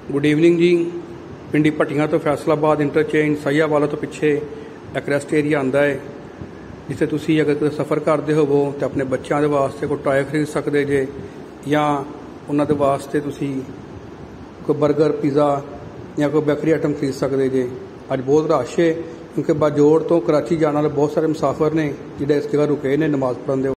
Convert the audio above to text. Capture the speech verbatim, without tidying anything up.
Good evening जी। पिंडी भट्टियां तो Faisalabad interchange साहियावाला तो पिछे एक रेस्ट एरिया आंदा है, जिसे तुसी अगर कोई सफ़र करते होवो तो अपने बच्चों के वास्ते कोई टॉय खरीद सकते जे, या उन्होंने वास्ते तुसी कोई बर्गर पिज़्ज़ा या कोई बेकरी आइटम खरीद सकते जे। अज बहुत रश है क्योंकि बाजोड़ तो कराची जाने वाले बहुत सारे मुसाफिर ने जिहड़े इस जगह रुके ने नमाज पढ़न दे